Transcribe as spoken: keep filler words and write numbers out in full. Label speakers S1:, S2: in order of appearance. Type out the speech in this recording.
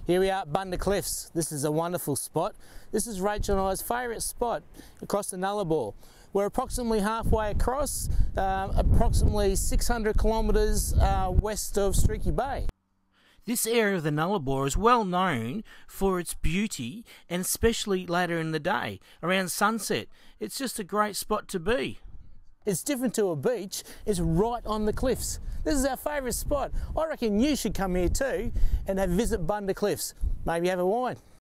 S1: Here we are at Bunda Cliffs. This is a wonderful spot. This is Rachel and I's favourite spot across the Nullarbor. We're approximately halfway across, uh, approximately six hundred kilometres uh, west of Streaky Bay.
S2: This area of the Nullarbor is well known for its beauty, and especially later in the day, around sunset. It's just a great spot to be.
S1: It's different to a beach, it's right on the cliffs. This is our favourite spot. I reckon you should come here too and have visit Bunda Cliffs. Maybe have a wine.